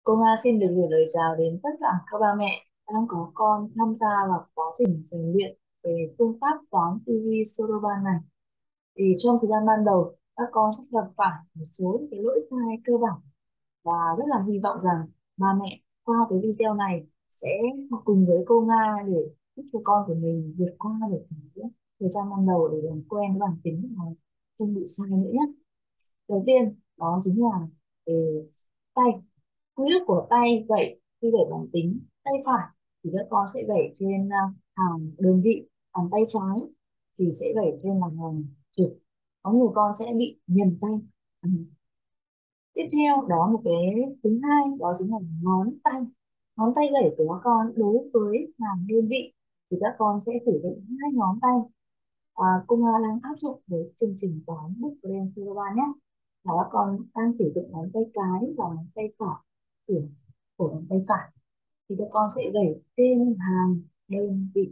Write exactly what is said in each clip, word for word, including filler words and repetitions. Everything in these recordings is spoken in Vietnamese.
Cô Nga xin được gửi lời chào đến tất cả các ba mẹ đang có con tham gia vào quá trình rèn luyện về phương pháp toán tư duy Soroban này. Thì trong thời gian ban đầu, các con sẽ gặp phải một số những cái lỗi sai cơ bản và rất là hy vọng rằng ba mẹ qua cái video này sẽ học cùng với cô Nga để giúp cho con của mình vượt qua được cái thời gian ban đầu để làm quen với bản tính và không bị sai nữa nhé. Đầu tiên đó chính là về tay, quy ước của tay gậy khi gậy bằng tính tay phải thì các con sẽ gậy trên à, hàng đơn vị, còn tay trái thì sẽ gậy trên là hàng trực. Có nhiều con sẽ bị nhầm tay. Ừ. Tiếp theo đó một cái thứ hai đó chính là ngón tay. Ngón tay gậy của các con đối với hàng đơn vị thì các con sẽ sử dụng hai ngón tay. À, cô Nga đang áp dụng với chương trình toán Book Brain Solo nhé. Là các con đang sử dụng ngón tay cái và ngón tay phải của của ngón tay phải thì các con sẽ gảy tên hàng đơn vị.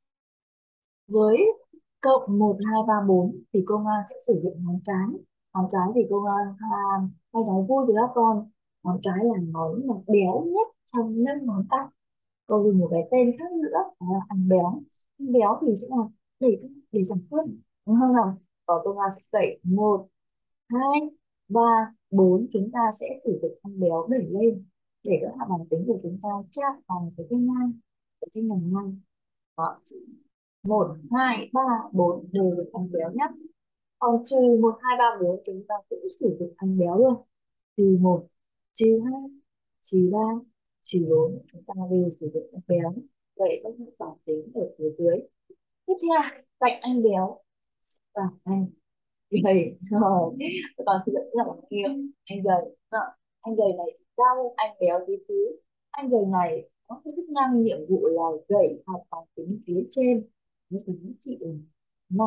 Với cộng một hai ba bốn thì cô Nga sẽ sử dụng ngón cái. Ngón cái thì cô Nga à, hay nói vui với các con, ngón cái là ngón mà béo nhất trong năm ngón tay. Cô dùng một cái tên khác nữa đó là ăn béo. Ăn béo thì sẽ là để để giảm cân, đúng không nào? Và cô Nga sẽ gảy một hai ba bốn, chúng ta sẽ sử dụng con béo đẩy lên để các hạ bằng tính của chúng ta chạm vào một cái thanh ngang, cái thanh ngang ngang. Đó, một hai ba bốn đều được ăn béo nhé. Còn trừ một hai ba bốn chúng ta cũng sử dụng ăn béo luôn. Trừ một, trừ hai, trừ ba, trừ bốn chúng ta đều sử dụng ăn béo. Vậy các hạ bằng tính ở phía dưới. Tiếp theo cạnh anh béo và anh gầy rồi, các con sử dụng rất là bằng kia. Anh gầy. Đó. Anh gầy này cao hơn anh béo tí xíu. Anh gầy này có cái chức năng nhiệm vụ là gầy hạt bằng tính phía trên nó giá trị năm.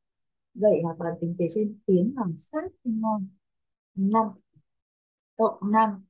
Gầy hạt bằng tính phía trên tiến vào sát thanh ngang năm, cộng năm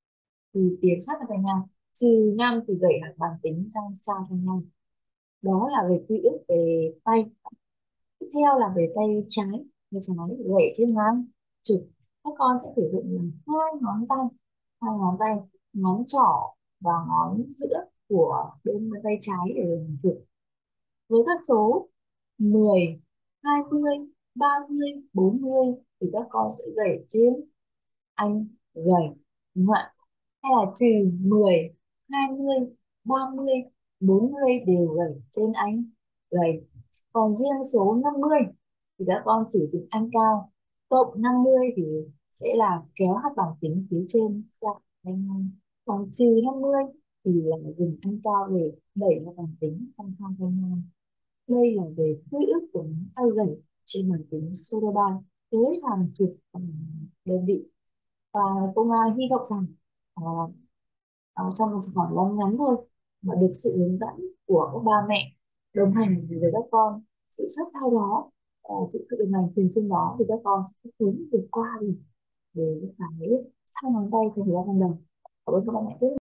thì tiến sát vào thanh ngang, trừ năm thì gầy hạt bằng tính sang xa thanh ngang. Đó là về quy ước về tay. Tiếp theo là về tay trái. Tay trái gậy trên ngang trực, các con sẽ sử dụng là hai ngón tay, hai ngón tay ngón trỏ và ngón giữa của bên tay trái để làm trực. Với các số mười, hai mươi, ba mươi, bốn mươi thì các con sẽ gậy trên anh gầy, đúng không ạ? Hay là trừ mười, hai mươi, ba mươi, bốn mươi đều gầy trên anh gầy. Còn riêng số năm mươi thì các con sử dụng anh cao, cộng năm mươi thì sẽ là kéo hạt bằng tính phía trên ra anh. Còn trừ năm mươi thì là dùng anh cao để đẩy hạt bằng tính sang sang anh. Đây là về quy ước của ngón tay gảy trên máy tính Soroban với hàng chục um, đơn vị. Và cô Nga hy vọng rằng à, à, trong một khoảng ngắn ngắn thôi mà được sự hướng dẫn của các ba mẹ đồng hành với các con, sự sát sao đó, à, sự sự đồng hành thường xuyên đó thì các con sẽ sớm vượt qua được về những cái sai ngón tay trong thời gian ban đầu. Cảm ơn các ba mẹ rất